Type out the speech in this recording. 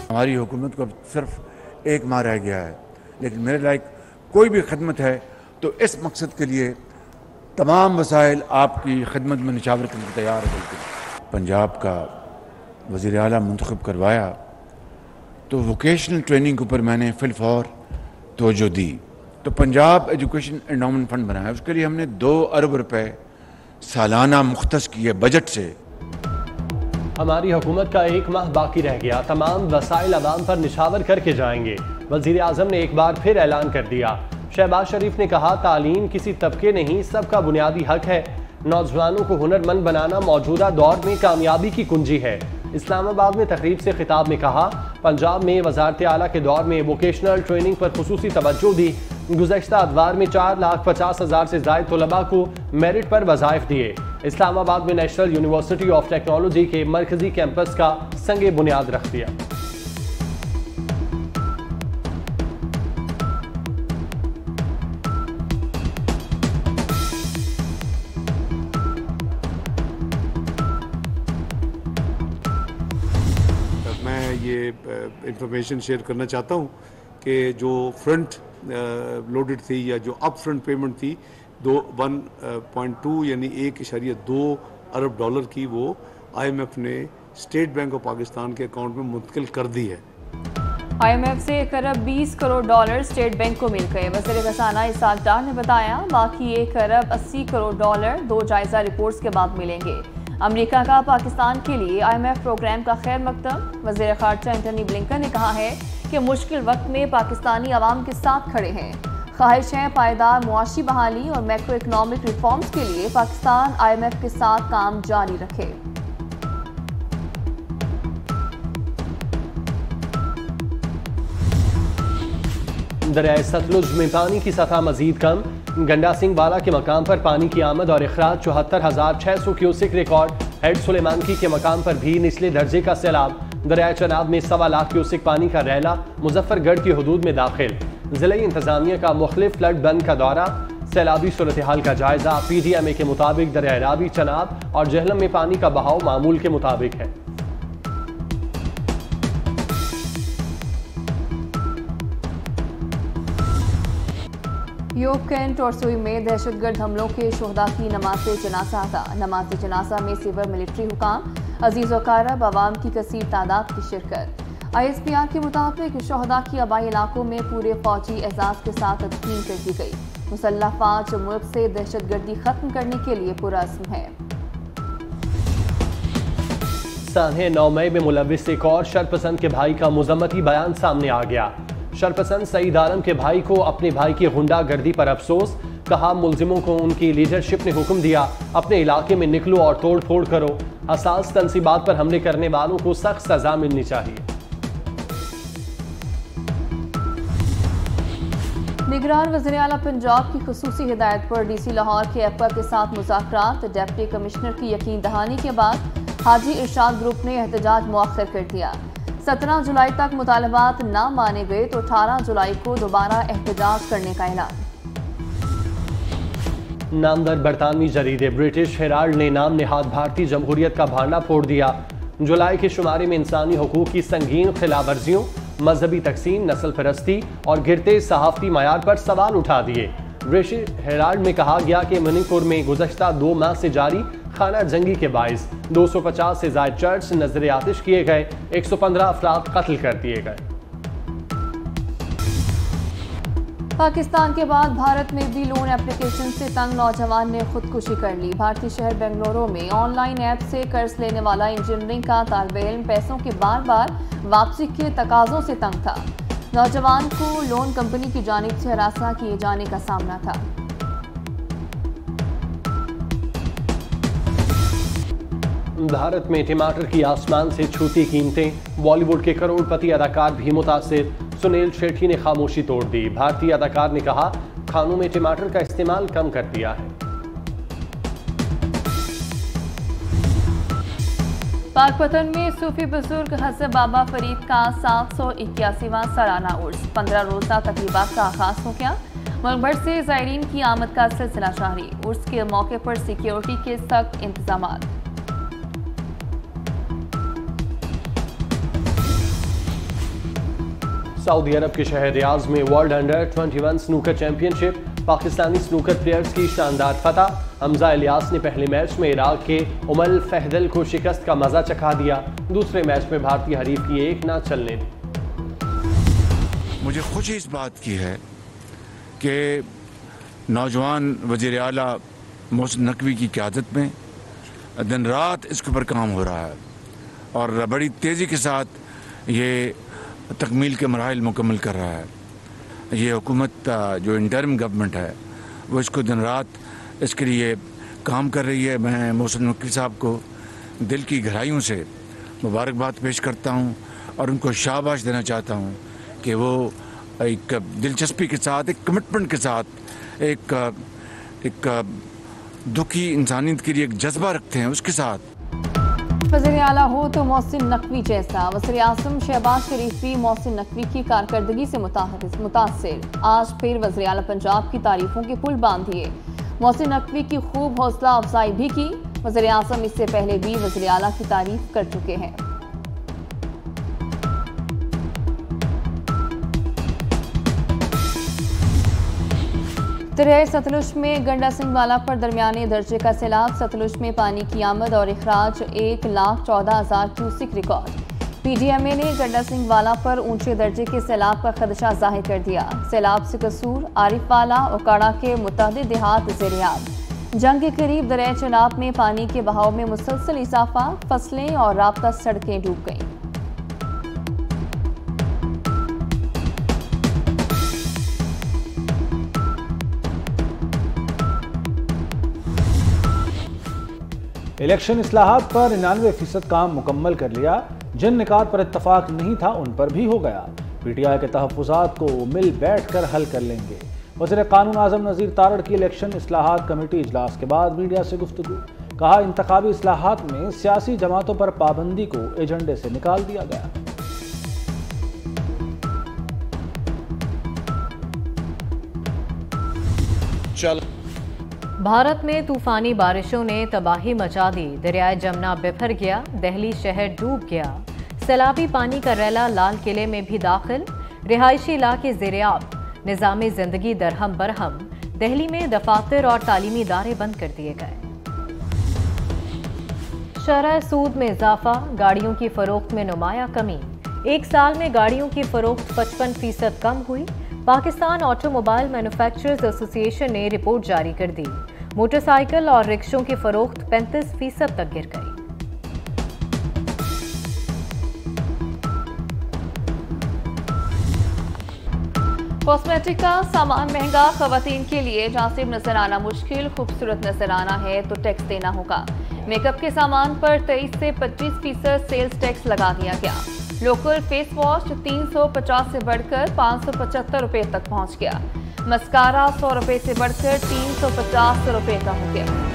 हमारी हुकूमत को सिर्फ एक माह रह गया है, लेकिन मेरे लायक कोई भी खदमत है तो इस मकसद के लिए तमाम वसाइल आपकी खिदमत में निछावर करने को तैयार है। बिल्कुल पंजाब का वज़ीर आला मुंतखब करवाया तो वोकेशनल ट्रेनिंग के ऊपर मैंने फिलफौर तवज्जो दी, तो पंजाब एजुकेशन एंडोमेंट फंड बनाया। उसके लिए हमने 2 अरब रुपए सालाना मुख्तस किए बजट से। हमारी हुकूमत का 1 माह बाकी रह गया, तमाम वसाइल अवाम पर निछावर करके जाएंगे। वज़ीर आज़म ने एक बार फिर ऐलान कर दिया। शहबाज शरीफ ने कहा, तालीम किसी तबके नहीं, सबका बुनियादी हक है। नौजवानों को हुनरमंद बनाना मौजूदा दौर में कामयाबी की कुंजी है। इस्लामाबाद में तकरीब से खिताब में कहा, पंजाब में वज़ारत आला के दौर में वोकेशनल ट्रेनिंग पर खुसूसी तवज्जो दी। गुज़श्ता अदवार में 4,50,000 से ज़ायद तलबा को मेरिट पर वज़ाइफ दिए। इस्लामाबाद में नेशनल यूनिवर्सिटी ऑफ टेक्नोलॉजी के मरकजी कैंपस का संगे बुनियाद रख दिया। मैं ये इंफॉर्मेशन शेयर करना चाहता हूँ कि जो फ्रंट लोडेड थी या जो अप फ्रंट पेमेंट थी 1.2 यानी 1.2 अरब डॉलर की, वो IMF ने स्टेट बैंक ऑफ पाकिस्तान के अकाउंट में मुंतकिल कर दी है। IMF से 1 अरब 20 करोड़ डॉलर स्टेट बैंक को मिल गए। वज़ीर खजाना इसाक डार ने बताया, बाकी 1 अरब 80 करोड़ डॉलर 2 जायजा रिपोर्ट्स के बाद मिलेंगे। अमेरिका का पाकिस्तान के लिए IMF प्रोग्राम का खैर मकदम। वज़ीर ख़ारजा एंटनी ब्लिंकन ने कहा है कि मुश्किल वक्त में पाकिस्तानी अवाम के साथ खड़े हैं। ख्वाहिश है पायदार मुआशी बहाली और मैक्रो इकनॉमिक रिफॉर्म्स के लिए पाकिस्तान IMF के साथ काम जारी रखे। दरियाए सतलुज में पानी की सतह मजीद कम। गंडा सिंह वाला के मकाम पर पानी की आमद और अखराज 74,600 क्यूसिक रिकॉर्ड। हेड सुलेमानकी के मकाम पर भी निचले दर्जे का सैलाब। दरियाए चनाब में 1.25 लाख क्यूसिक पानी का रैला मुजफ्फरगढ़ की हदूद में दाखिल। जिले इंतजामिया का मुख्तलिफ फ्लड बंद का दौरा। सैलाबी सूरत हाल का जायजा। PDMA के मुताबिक दरियाए रावी, चनाब और जहलम में पानी का बहाव मामूल के मुताबिक है। योग कैंट और सुई में दहशतगर्द हमलों के शोहदा की नमाज जनाजा अदा। नमाज जनाजा में सिविल मिलिट्री हुकाम, अजीज वकारब, अवाम की कसीर तादाद की शिरकत। ISPR के मुताबिक शोहदा की आबाई इलाकों में पूरे फौजी एजाज के साथ तदफीन कर दी गई। मुसल्लह फौज मुल्क से दहशतगर्दी खत्म करने के लिए पुरअज़्म है। साढ़े 9 मई में मुलविस एक और शरपसंद के भाई का मुजम्मती बयान सामने आ गया। शरपसंद सईद आलम के भाई को अपने भाई की गुंडागर्दी पर अफसोस। कहा, मुलजिमों को उनकी लीडरशिप ने हुक्म दिया, अपने इलाके में निकलो और तोड़ फोड़ करो। हसास तंसीबात पर हमले करने वालों को सख्त सजा मिलनी चाहिए। निगरान वज़ीर आला पंजाब की खुसूसी हिदायत पर DC लाहौर के एप्पा के साथ मुज़ाकरात। डिप्टी कमिश्नर की यकीन दहानी के बाद हाजी इरशाद ग्रुप ने एहतजाज मुअख्खर कर दिया। 17 जुलाई तक मुतालबात न माने गए तो 18 जुलाई को दोबारा एहतजाज करने का ऐलान। नामवर बरतानवी जरीदे ब्रिटिश हेराल्ड ने नाम नेहाद भारतीय जमहूरियत का भांडा फोड़ दिया। जुलाई के शुमारे में इंसानी हकूक की संगीन खिलाफवर्जियों, मजहबी तकसीम, नस्ल परस्ती और गिरते सहाफती मयार पर सवाल उठा दिए। ब्रिटिश हेराल्ड में कहा गया कि मणिपुर में गुज़श्ता 2 माह से जारी खाना जंगी के बाइस 250 से ज़ायद चर्च नजर आतिश किए गए, 115 अफराद कत्ल कर दिए गए। पाकिस्तान के बाद भारत में भी लोन एप्लीकेशन से तंग नौजवान ने खुदकुशी कर ली। भारतीय शहर बेंगलुरु में ऑनलाइन ऐप से कर्ज लेने वाला इंजीनियरिंग का तालिबे इल्म पैसों की बार बार वापसी के तकाजों से तंग था। नौजवान को लोन कंपनी की जानिब से हरासा किए जाने का सामना था। भारत में टमाटर की आसमान से छूती कीमतें। बॉलीवुड के करोड़पति अदाकार भी मुतासिर। सुनील शेट्टी ने खामोशी तोड़ दी। भारतीय अदाकार ने कहा, खानों में टमाटर का इस्तेमाल कम कर दिया है। पाकपतन में सूफी बुजुर्ग हज़रत बाबा फरीद का 781वां सालाना उर्स 15 रोज़ा तकरीबात का आगाज हो गया। मुल्क भर से ज़ायरीन की आमद का सिलसिला जारी। उर्स के मौके पर सिक्योरिटी के सख्त इंतजाम। सऊदी अरब के शहर रियाज में world under 21 snooker championship, Pakistani snooker players की शानदार फतह। हमजा इलियास ने पहले मैच में इराक के उमल फहदल को शिकस्त का मजा चखा दिया। दूसरे मैच में भारतीय हरीफ की एक ना चलने दी। मुझे खुशी इस बात की है कि नौजवान वज़ीर आला मोहसिन नकवी की क़यादत में दिन रात इसके ऊपर काम हो रहा है और बड़ी तेज़ी के साथ ये तकमील के मराहिल मुकम्मल कर रहा है। ये हुकूमत जो इंटरिम गवर्नमेंट है वो इसको दिन रात इसके लिए काम कर रही है। मैं मोहसिन नकवी साहब को दिल की गहराइयों से मुबारकबाद पेश करता हूँ और उनको शाबाश देना चाहता हूँ कि वो एक दिलचस्पी के साथ, एक कमिटमेंट के साथ, एक दुखी इंसानियत के लिए एक जज्बा रखते हैं। उसके साथ वज़ीर आला हो तो मोहसिन नकवी जैसा। वज़ीर आज़म शहबाज शरीफ भी मोहसिन नकवी की कारकर्दगी से मुतासिर। आज फिर वज़ीर आला पंजाब की तारीफों के पुल बांध दिए। मोहसिन नकवी की खूब हौसला अफजाई भी की। वज़ीर आज़म इससे पहले भी वज़ीर आला की तारीफ कर चुके हैं। दरियाए सतलुज में गंडा सिंह वाला पर दरमियाने दर्जे का सैलाब। सतलुज में पानी की आमद और अखराज 1,14,000 क्यूसिक रिकॉर्ड। PDMA ने गंडा सिंह वाला पर ऊंचे दर्जे के सैलाब का खदशा जाहिर कर दिया। सैलाब से कसूर, आरिफ वाला, ओकाड़ा के मुतअद्दिद देहात ज़ेर-ए-आब। जंग के करीब दरिया चनाब में पानी के बहाव में मुसलसल इजाफा, फसलें और राब्ता सड़कें डूब गईं। इलेक्शन इस्लाहात पर 99% काम मुकम्मल कर लिया। जिन निकात पर इत्तफाक नहीं था उन पर भी हो गया। PTI के तहफ़्फ़ुज़ात को मिल बैठ कर हल कर लेंगे। वज़ीर क़ानून आज़म नज़ीर तारड़ की इलेक्शन इस्लाहात कमेटी इजलास के बाद मीडिया से गुफ्तगू। कहा, इंतखाबी इस्लाहात में सियासी जमातों पर पाबंदी को एजेंडे से निकाल दिया गया। भारत में तूफानी बारिशों ने तबाही मचा दी। दरियाए जमुना बिफर गया, दिल्ली शहर डूब गया। सैलाबी पानी का रैला लाल किले में भी दाखिल। रिहायशी इलाके ज़ेर-ए-आब, निज़ामी ज़िंदगी दरहम बरहम। दिल्ली में दफातर और तालीमी इदारे बंद कर दिए गए। शरह सूद में इजाफा, गाड़ियों की फरोख्त में नुमाया कमी। एक साल में गाड़ियों की फरोख्त 55% कम हुई। पाकिस्तान ऑटोमोबाइल मैन्युफैक्चरर्स एसोसिएशन ने रिपोर्ट जारी कर दी। मोटरसाइकिल और रिक्शों की फरोख्त 35% तक गिर गई। कॉस्मेटिक का सामान महंगा, खवातीन के लिए जहां सिर्फ नजर आना मुश्किल, खूबसूरत नजर आना है तो टैक्स देना होगा। मेकअप के सामान पर 23 से 25% सेल्स टैक्स लगा दिया गया। लोकल फेस वॉश 350 से बढ़कर 575 रुपए तक पहुंच गया। मस्कारा 100 रुपए से बढ़कर 350 रुपए का हो गया।